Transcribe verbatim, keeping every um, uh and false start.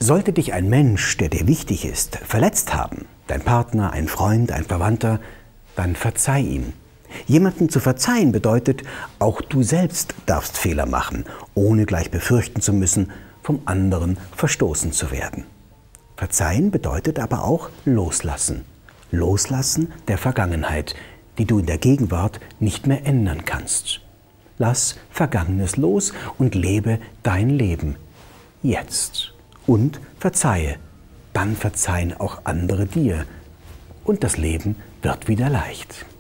Sollte dich ein Mensch, der dir wichtig ist, verletzt haben, dein Partner, ein Freund, ein Verwandter, dann verzeih ihm. Jemanden zu verzeihen bedeutet, auch du selbst darfst Fehler machen, ohne gleich befürchten zu müssen, vom anderen verstoßen zu werden. Verzeihen bedeutet aber auch loslassen. Loslassen der Vergangenheit, die du in der Gegenwart nicht mehr ändern kannst. Lass Vergangenes los und lebe dein Leben jetzt. Und verzeihe, dann verzeihen auch andere dir. Und das Leben wird wieder leicht.